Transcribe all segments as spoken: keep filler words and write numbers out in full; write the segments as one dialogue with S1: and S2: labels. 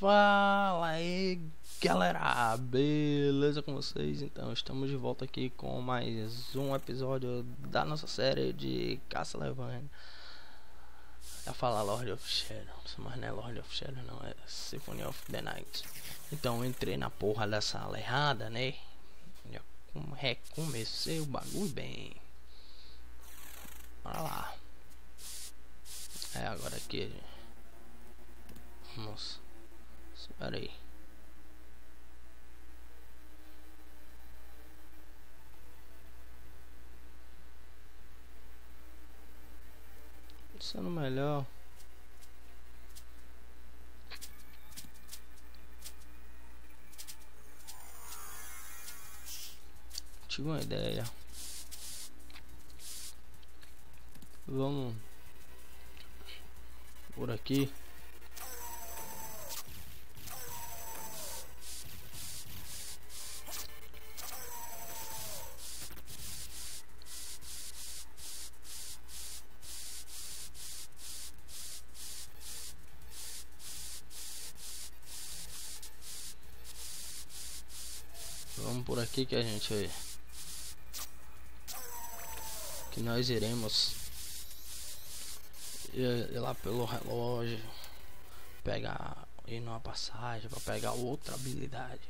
S1: Fala aí galera, beleza com vocês? Então estamos de volta aqui com mais um episódio da nossa série de Castlevania. Eu falar Lord of Shadows, mas não é Lord of Shadows não, é Symphony of the Night. Então eu entrei na porra da sala errada, né? Já recomecei o bagulho bem. Bora lá. É agora aqui. Vamos. Espera aí. Pensando melhor. Tive uma ideia. Vamos por aqui. Vamos por aqui que a gente que nós iremos ir, ir lá pelo relógio, pegar ir numa passagem para pegar outra habilidade.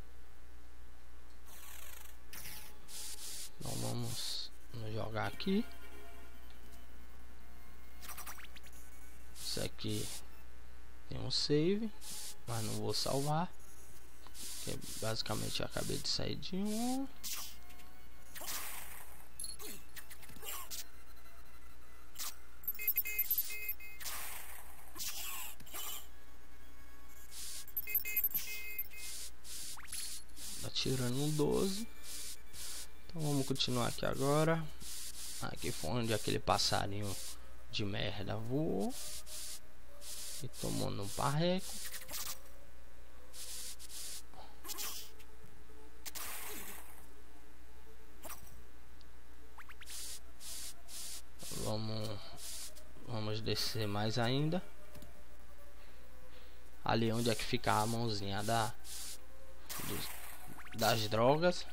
S1: Então vamos nos jogar aqui. Isso aqui tem um save, mas não vou salvar. Que basicamente eu acabei de sair de um. Atirando um doze. Então vamos continuar aqui agora. Aqui foi onde aquele passarinho de merda voou e tomou no parreco. Vamos, vamos descer mais ainda. Ali onde é que fica a mãozinha da, dos, das drogas.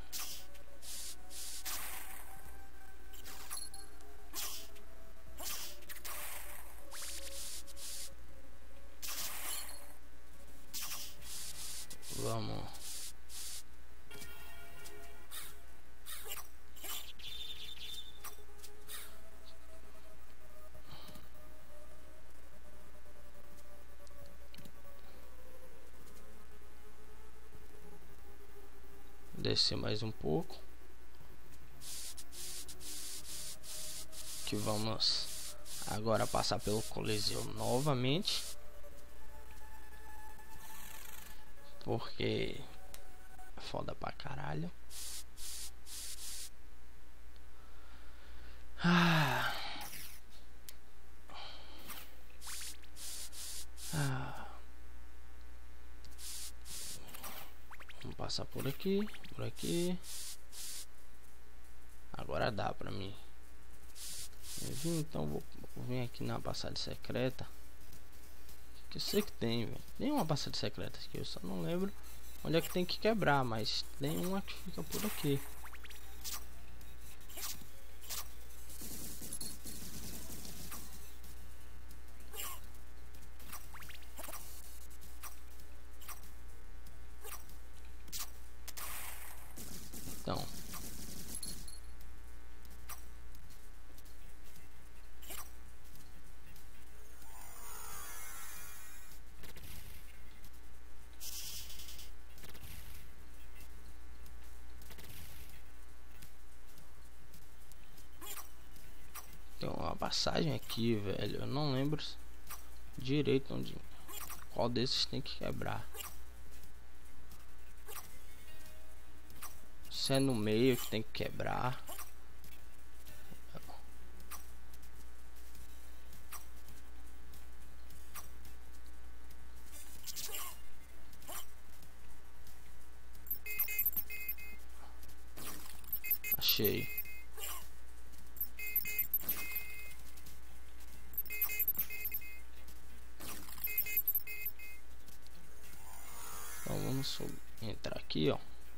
S1: Vamos. Descer mais um pouco. Que vamos agora passar pelo Coliseu novamente. Porque é foda pra caralho. Ah. Ah. Vamos passar por aqui, por aqui. Agora dá pra mim. Eu vim, então vou, vou vir aqui na passagem secreta. Que eu sei que tem, velho. Tem uma passagem secreta aqui, eu só não lembro onde é que tem que quebrar, mas tem uma que fica por aqui. Então, tem uma passagem aqui, velho. Eu não lembro direito onde, qual desses tem que quebrar. Se é no meio que tem que quebrar. Achei. vamos entrar aqui, ó.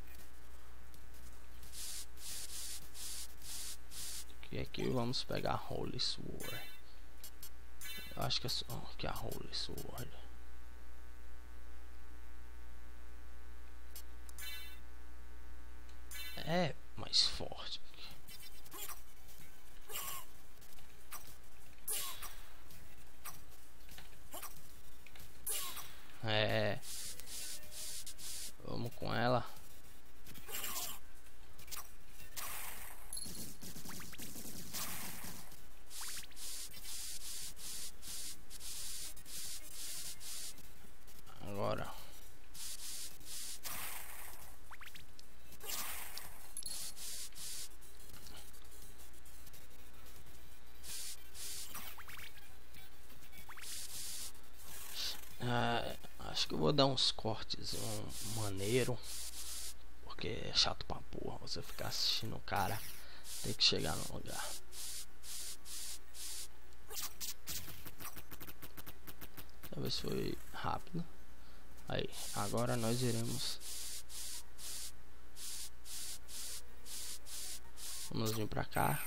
S1: E aqui vamos pegar a Holy Sword. Eu acho que é só que a Holy Sword é mais forte. É, vamos com ela. Agora ah, acho que eu vou dar uns cortes um maneiro, porque é chato pra porra você ficar assistindo o cara tem que chegar no lugar. Talvez foi rápido. Aí, agora nós iremos. Vamos vir pra cá.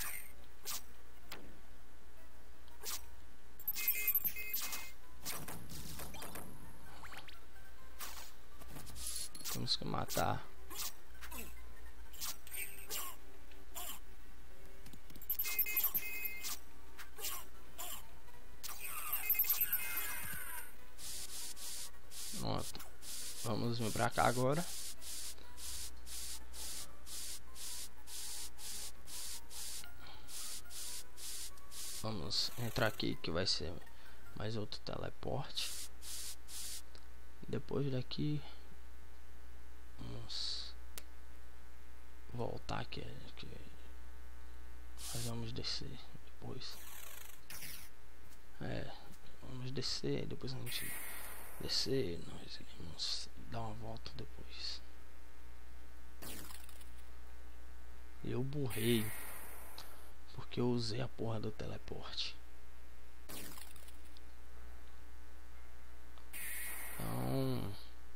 S1: Temos que matar. Pronto. Vamos vir pra cá agora. Vamos entrar aqui que vai ser mais outro teleporte. Depois daqui vamos voltar aqui, que nós vamos descer depois. É, vamos descer, depois a gente descer, nós vamos dar uma volta depois. Eu burrei porque eu usei a porra do teleporte. Então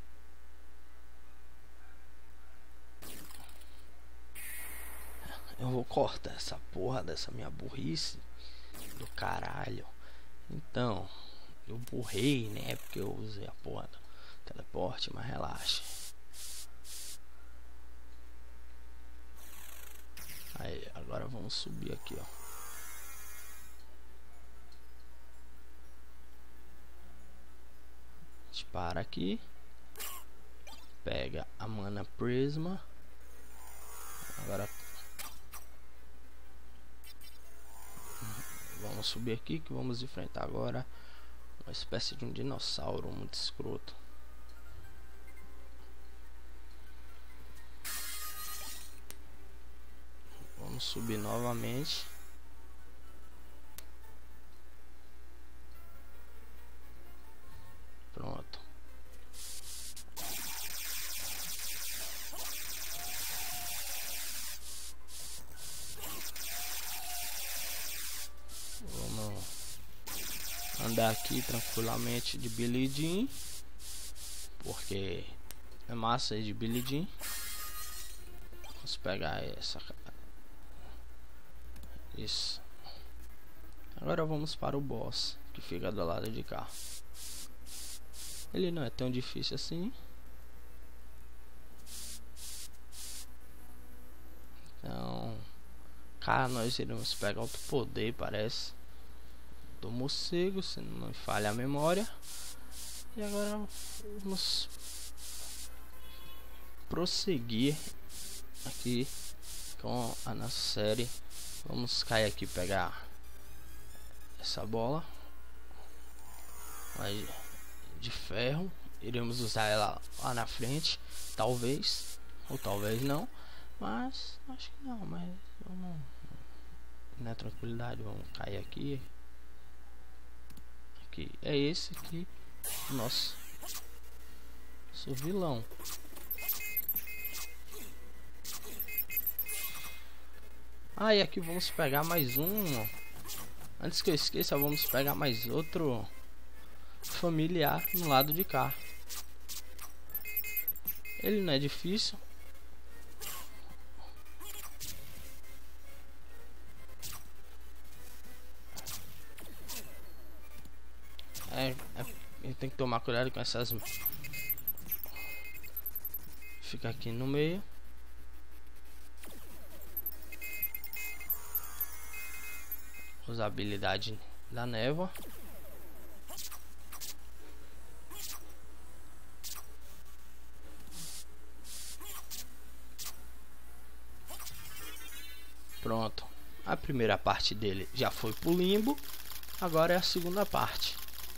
S1: eu vou cortar essa porra dessa minha burrice do caralho. Então eu burrei, né? Porque eu usei a porra do teleporte, mas relaxa. Aí, agora vamos subir aqui, ó. A gente para aqui. Pega a mana prisma. Agora vamos subir aqui que vamos enfrentar agora uma espécie de um dinossauro muito escroto. Vamos subir novamente. Pronto. Vamos andar aqui tranquilamente de Billy Jean, porque é massa de Billy Jean. Vamos pegar essa. Isso. Agora vamos para o boss, que fica do lado de cá. Ele não é tão difícil assim. Então, cá nós iremos pegar outro poder, parece, do morcego, se não me falha a memória. E agora vamos prosseguir aqui com a nossa série. Vamos cair aqui, pegar essa bola aí de ferro. Iremos usar ela lá na frente, talvez, ou talvez não, mas acho que não. Mas vamos na tranquilidade, vamos cair aqui. Aqui é esse aqui, nosso, nosso vilão. Ah, e aqui vamos pegar mais um. Antes que eu esqueça, vamos pegar mais outro familiar no lado de cá. Ele não é difícil. É, é, ele tem que tomar cuidado com essas. Fica aqui no meio. Usar a habilidade da névoa. Pronto. A primeira parte dele já foi pro limbo. Agora é a segunda parte.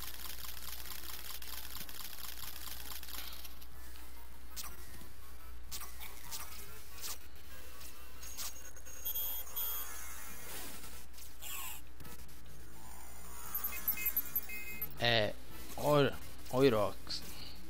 S1: É Oirox.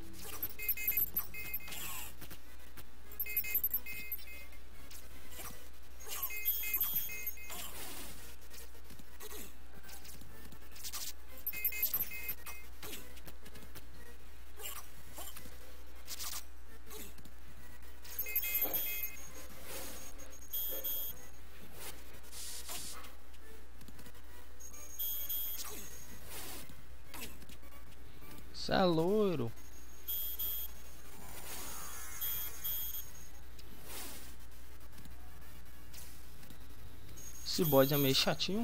S1: Cê é loiro. Esse bode é meio chatinho.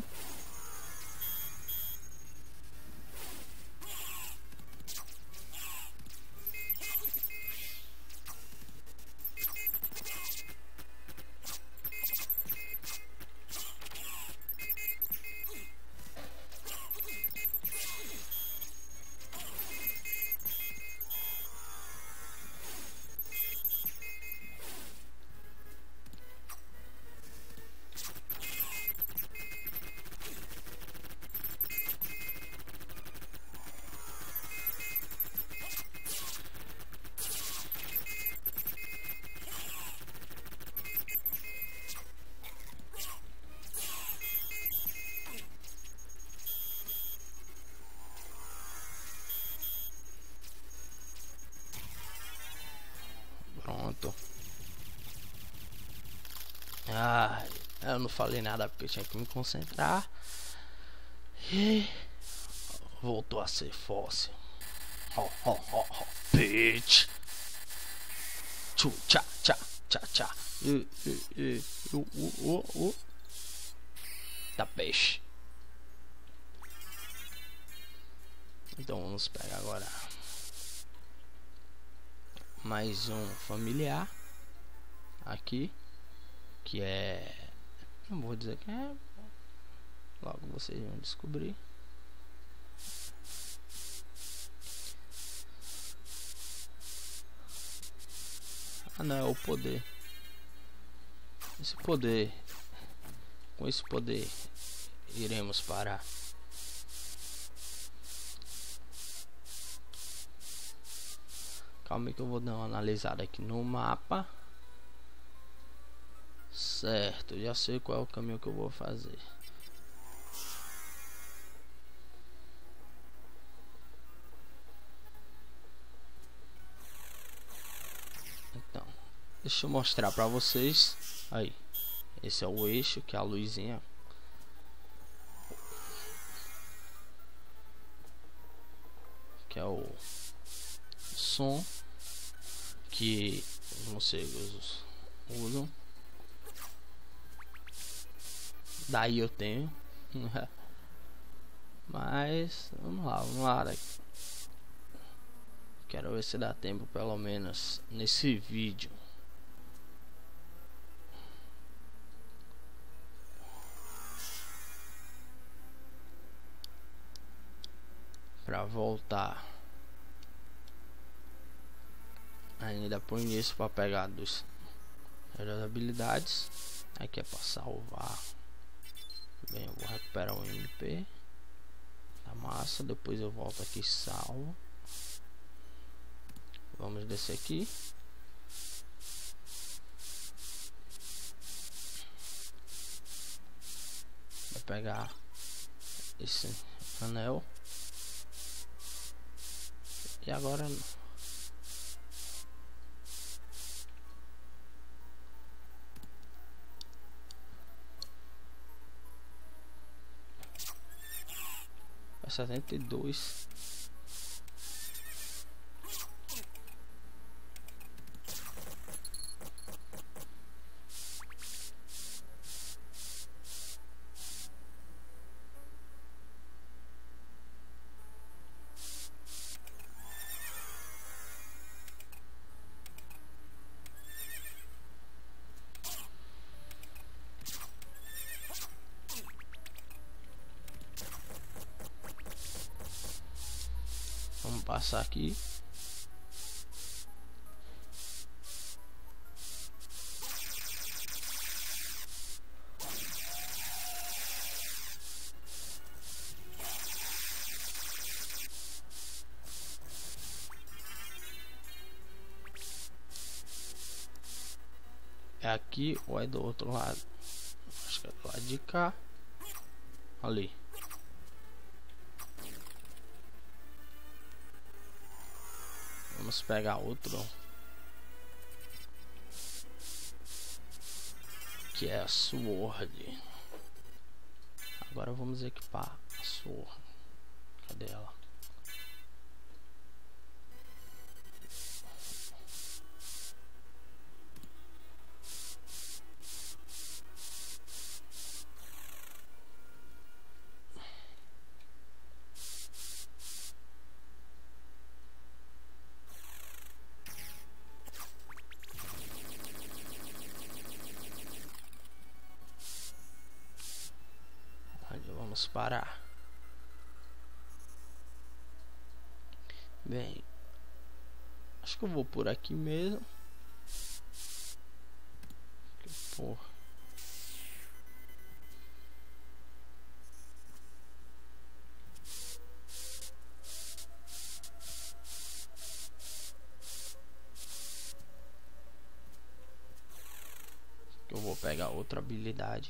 S1: Pronto. Ah, eu não falei nada porque eu tinha que me concentrar. E voltou a ser fóssil. Ho, ho, ho, ho, bitch. Tchu, tchá, tchá, tchá, tchá. Uh, uh, uh, uh, uh, uh, uh. Da peixe. Então vamos pegar agora mais um familiar aqui, que é, não vou dizer que é, logo vocês vão descobrir. Ah não, é o poder. Esse poder, com esse poder iremos para calma aí que eu vou dar uma analisada aqui no mapa. Certo, já sei qual é o caminho que eu vou fazer. Então, deixa eu mostrar pra vocês. Aí, esse é o eixo, que é a luzinha. Que é o som que os morcegos usam. Daí eu tenho. Mas vamos lá, vamos lá. Quero ver se dá tempo pelo menos nesse vídeo. Pra voltar ainda por início para pegar dos das habilidades. Aqui é para salvar. Bem, eu vou recuperar o M P da massa, depois eu volto aqui e salvo. Vamos descer aqui. Vai pegar esse anel. E agora setenta e dois. Vamos passar aqui. É aqui ou é do outro lado? Acho que é do lado de cá. Ali. Vamos pegar outro, que é a Sword. Agora vamos equipar a Sword. Cadê ela? Vamos parar. Bem, acho que eu vou por aqui mesmo. Que porra. Eu vou pegar outra habilidade.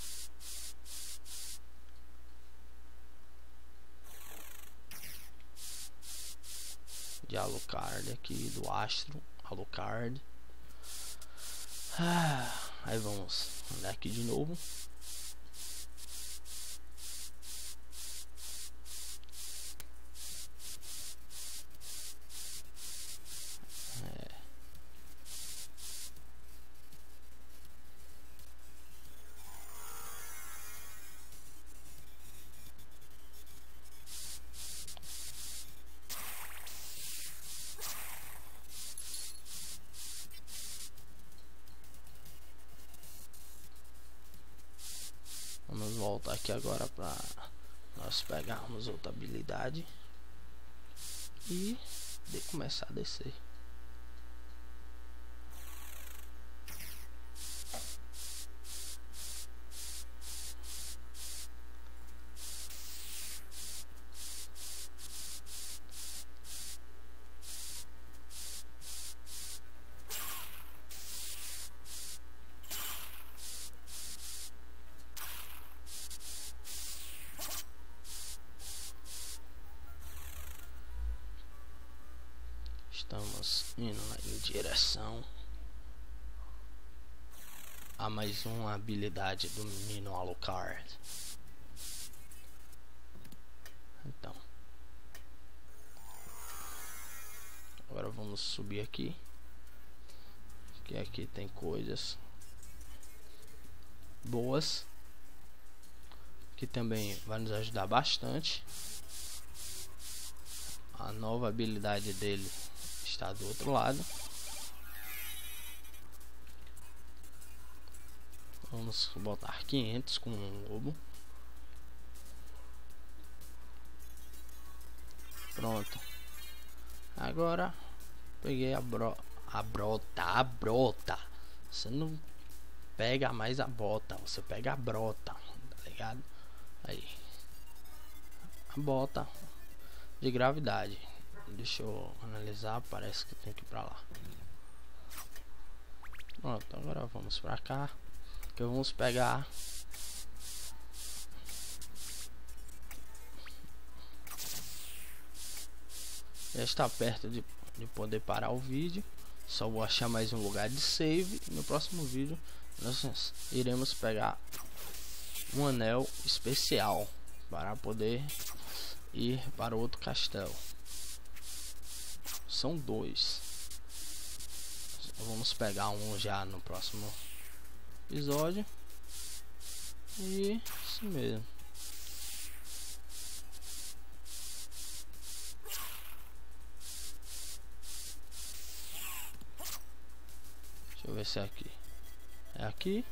S1: De Alucard aqui, do Astro Alucard. Ah, aí vamos andar aqui de novo. É. Vamos voltar aqui agora para nós pegarmos outra habilidade e de começar a descer. Estamos indo em direção a mais uma habilidade do menino Alucard. Então, agora vamos subir aqui, que aqui tem coisas boas que também vai nos ajudar bastante. A nova habilidade dele está do outro lado. Vamos botar quinhentos com um lobo. Pronto. Agora peguei a bro a brota, a brota. Você não pega mais a bota, você pega a brota, tá ligado? Aí. A bota de gravidade. Deixa eu analisar, parece que tem que ir pra lá. Pronto, agora vamos pra cá, que vamos pegar já está perto de, de poder parar o vídeo. Só vou achar mais um lugar de save. No próximo vídeo nós iremos pegar um anel especial para poder ir para outro castelo. São dois. Vamos pegar um já no próximo episódio. E isso mesmo. Deixa eu ver se é aqui. É aqui.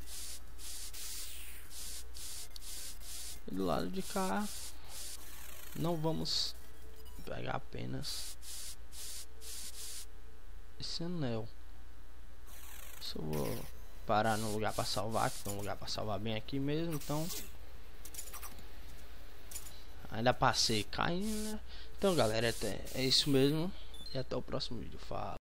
S1: E do lado de cá não vamos pegar apenas esse anel. Só vou parar no lugar para salvar, que tem um lugar para salvar bem aqui mesmo, então ainda passei caindo, né? Então galera, é, é isso mesmo e até o próximo vídeo. Fala.